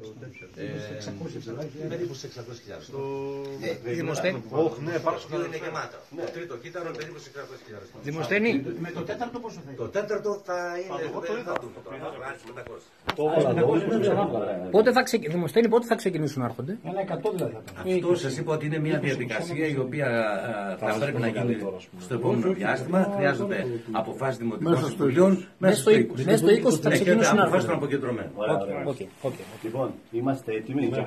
Περίπου σε 600.000. Δημοσθένη. Ναι, πάνω στο είναι γεμάτο. Το τρίτο κύτταρο είναι περίπου σε 600.000. Δημοσθένη. Με το τέταρτο πόσο θα είναι? Το τέταρτο θα είναι. Δημοσθένη, πότε θα ξεκινήσουν να έρχονται? Ένα 100 δηλαδή. Αυτό σας είπα ότι είναι μια διαδικασία η οποία θα πρέπει να γίνει στο επόμενο διάστημα. Χρειάζονται αποφάσεις δημοτικών συμβουλίων μέσα στο 20 θα ξεκινήσουν να έρχονται. αποφάσεις των αποκεντρωμένων. Okay. Λοιπόν, είμαστε έτοιμοι.